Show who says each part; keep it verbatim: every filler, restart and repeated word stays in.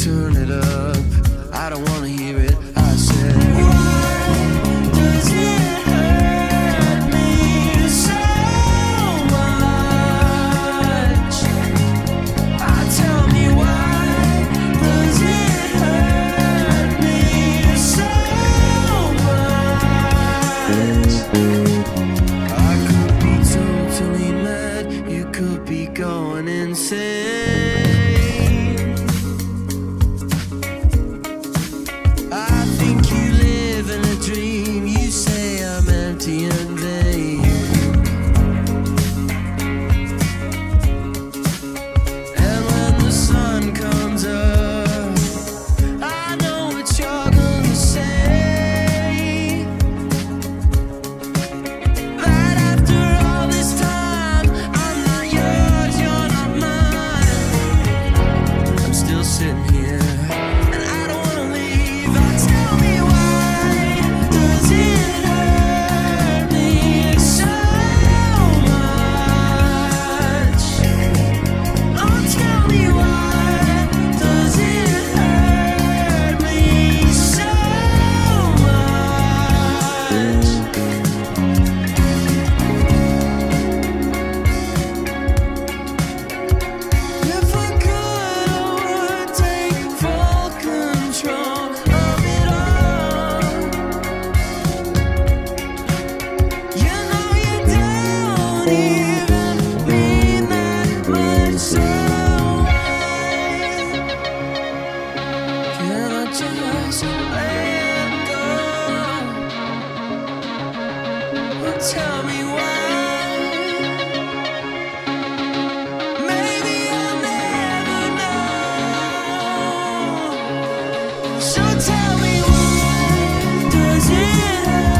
Speaker 1: turn it up. I don't wanna hear it. I said, why does it hurt me so much? Ah, tell me why does it hurt me so much? I could be totally mad, you could be going insane. And vain. And when the sun comes up, I know what you're gonna say. That after all this time, I'm not yours, you're not mine. I'm still sitting here, and I don't wanna leave. Oh, tell me why does it just let go? Tell me why. Maybe I'll never know. So tell me why does it hurt?